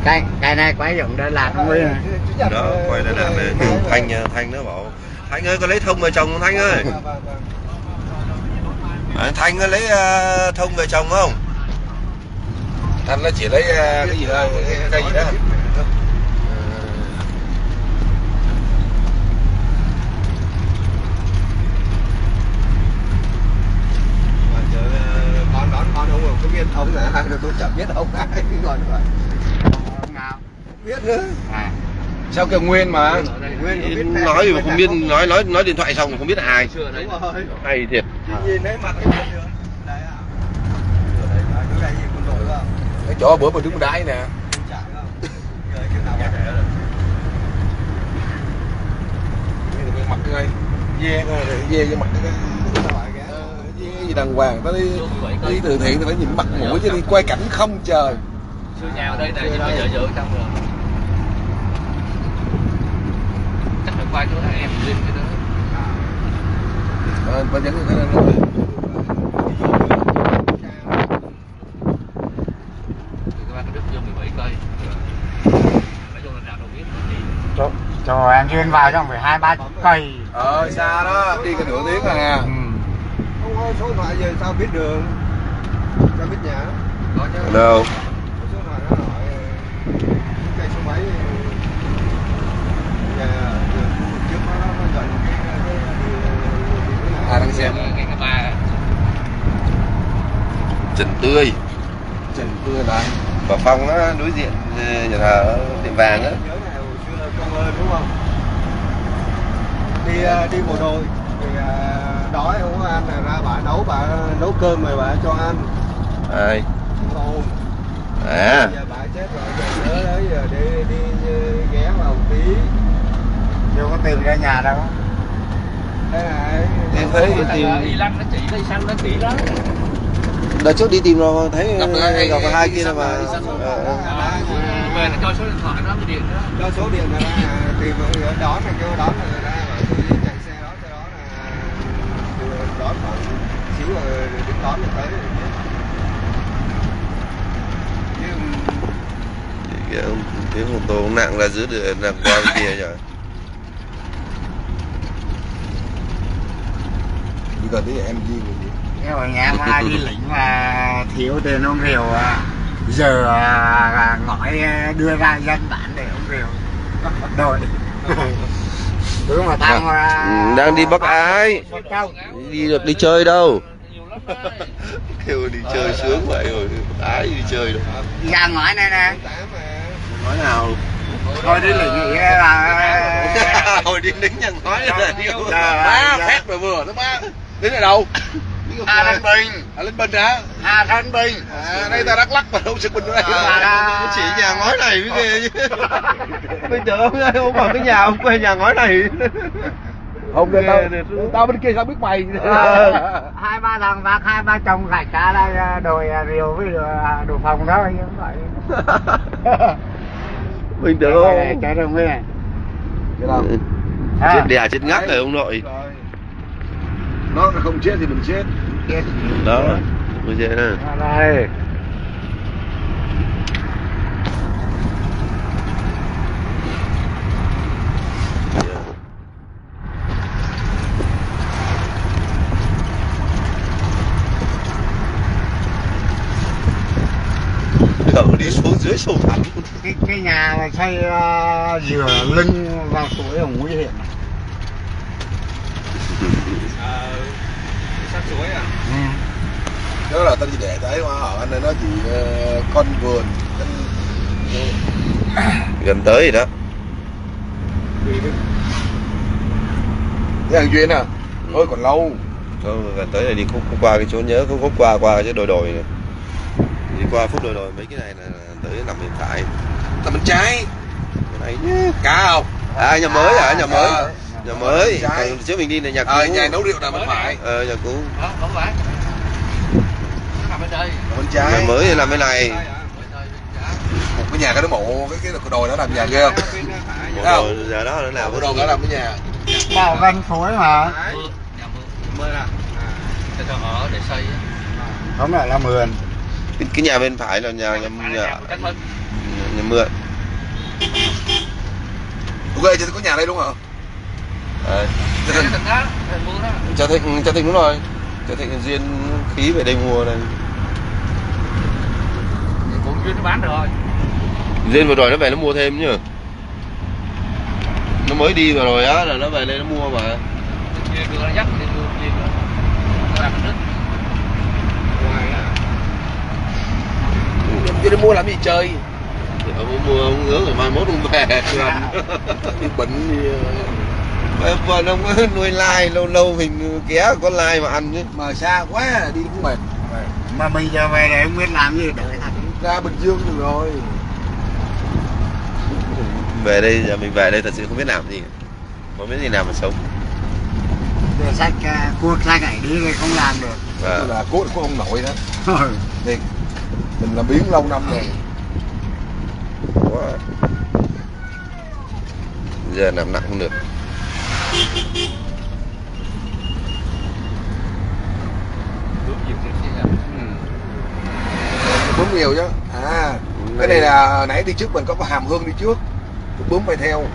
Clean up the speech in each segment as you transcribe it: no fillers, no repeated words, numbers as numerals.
Cái này quay giống Đà Lạt không ấy. Đó, quay Đà Lạt này. Thanh nó bảo Thanh ơi có lấy thông về chồng không Thanh ơi? Thanh có lấy thông về chồng không? Anh nó chỉ lấy cái gì đó, cây gì đó. Con ông có biết ông là ai rồi tôi chẳng biết ông ai gọi vậy. Ông nào? Biết nữa. Sao kêu Nguyên mà. Nguyên nói mà không biết, nói điện thoại xong mà không biết là ai. Hay thiệt. Nhìn thấy mặt cái được. Đấy à. Chỗ này gì quân đội không? Cái chỗ bữa mà đứng đáy nè. Mặt ngay. Dê cho mặt cái gì đàng hoàng, nó đi từ thiện thì phải nhìn mặt mũi chứ đi quay cảnh không trời. Sư nhà ở đây này nhưng mà vợ trong rồi. Chắc phải qua chỗ này em lên cái đó. Bà dẫn cái đó. Các bạn có biết vô 17 cây. Nói chung là nào đâu biết. Cho em chuyên vào trong phải 2-3 cây. Xa đó, đi cái nửa tiếng rồi nè. Không có số điện thoại giờ sao biết đường, sao biết nhà. Đâu? Số điện thoại nó hỏi cây số mấy. Nhà trước nó gần cái đang xem cái ba. Trần Tươi lại. Bảo Phong nó đối diện nhà thờ tiệm vàng á. Nhớ ngày hồi xưa Công ơn đúng không? Đi bộ đội thì đói không có ăn là ra bà nấu cơm rồi bà cho ăn. Ai? Không. À. Giờ bà chết rồi, giờ nhớ đấy, giờ đi ghé vào một tí. Chưa có tìm ra nhà đâu. Đây này. Em thấy tìm Y Lăng nó chỉ cây xanh nó kỹ lắm. đợt trước đi tìm rồi thấy gặp hai kia mà. Về nó cho số điện thoại nó mới điện đó. Cho số điện ra tìm đón này kêu đón rồi ra bảo tôi chạy xe đó cho đó là đón khoảng xíu rồi đến đón được tới. Cái ô tô nặng là dưới đường nặng qua bên kia rồi. Bây giờ tí em đi người gì? Nếu mà nhà mà đi lính mà thiếu tiền ông Rìu giờ ngõi đưa ra dân bản để ông Rìu đổi. Cứ mà tăng đang đi Bắc Ái. Đi được đi chơi đâu. Kêu đi chơi sướng vậy rồi, Ái đi chơi đâu. Ra ngõi này nè. Nói nào? Thôi đi lính nghĩ là hồi đi lính nhà nói là đi ba phép rồi vừa nó ba đến ở đâu? Thanh Bình. Lên Bình hả? Thanh Bình. Đây ta Đắk Lắk mà đâu Bình đây. Chỉ nhà ngói này mới ghê chứ. Bây giờ ông ơi, ông bảo cái nhà ông quê nhà ngói này. Không được tao bên kia sao biết mày. 2-3 thằng bác 2-3 chồng gạch ra đây đồi Rìu với đồ phòng đó như vậy. Bình thường không? Trái đồng này. Chết đẻ chết ngắt rồi ông nội. Nó không chết thì mình chết. Đó, bây giờ nè. Đây. Cậu đi xuống dưới sâu thẳm. Cái nhà mà xây dừa lưng vào suối là nguy hiểm. Sát suối à? Đó là tao đi để thấy hoa ở anh này nó chỉ con vườn. Gần tới rồi đó. Cái thằng Duyên à? Ôi còn lâu. Không, gần tới này đi khúc qua cái chỗ nhớ khúc qua cái đồi này. Đi qua phút đồi mấy cái này là tới nằm bên phải. Nằm bên trái. Cái này cá không? À nhà mới à, nhà mới. Nhà mới. Còn trước mình đi là nhà cũ. Nhà nấu rượu nằm bên phải. Nhà cũ. Đó, không phải. Nó nằm bên đây. Bên trái. Nhà mới thì nằm bên này. Một cái nhà cái mộ cái đồi đó làm nhà ghê không? Một đồi giờ đó nó nào cái đồi đó làm cái nhà. Vào gần suối mà. Nhà mưa là cho ở để xây. Không phải là mườn. cái nhà bên phải là nhà nhà mượn. Ok, Trà Thịnh có nhà đây đúng không? Đấy. Trà Thịnh đó, mua đó. Trà Thịnh đúng rồi. Trà Thịnh duyên khí về đây mua này. Cũng chưa nó bán rồi. Duyên vừa rồi nó về nó mua thêm nhá. Nó mới đi vừa rồi á là nó về đây nó mua mà. Kia đưa nó dắt đi mua kia. Nó làm nước. Chứ nó mua làm gì chơi? Ông mua ông hứa rồi mai mốt ông về. Đi bệnh gì... Vợ ông có nuôi lai, lâu lâu mình ké con lai mà ăn chứ. Mà xa quá đi cũng mệt. Mà mình giờ về đây không biết làm gì đợi thật. Ra Bình Dương được rồi. Về đây giờ mình về đây thật sự không biết làm gì, không biết gì nào mà sống. Về sách cuộc sách này đi thì không làm được. Tức là cốt của ông nội đó. Thôi, Thì mình làm biến lâu năm rồi. Quá. Giờ làm nặng không được. Bướm nhiều chứ. À, cái này là nãy đi trước mình có hàm hương đi trước, bướm phải theo.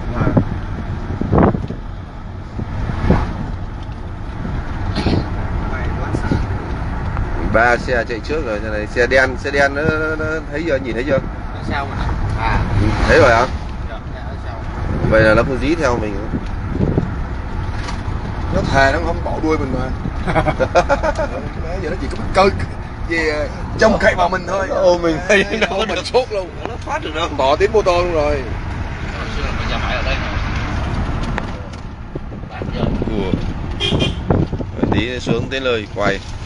Ba xe chạy trước rồi, này xe đen nó thấy chưa, nhìn thấy chưa? Sao mà? Thấy rồi hả? Dạ, sao? Vậy là nó không dí theo mình. Nó thề nó không bỏ đuôi mình mà. Giờ nó chỉ có cơ về trông cậy vào mình thôi. Ồ mình thấy nó nó mình sốt luôn. nó phát được đâu. Bỏ tiếng mô tô luôn rồi. Xưa là nhà máy ở đây nè. Bán giờ. Tí xuống tới nơi quay.